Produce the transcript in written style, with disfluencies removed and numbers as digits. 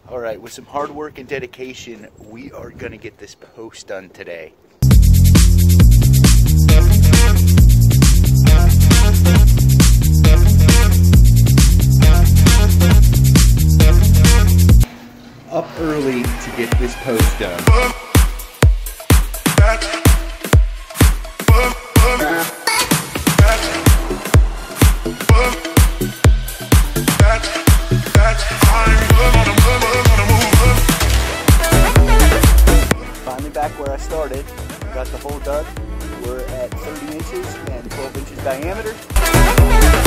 All right, with some hard work and dedication, we are gonna get this post done today. Up early to get this post done. Finally back where I started. Got the hole dug. We're at 30 inches and 12 inches diameter.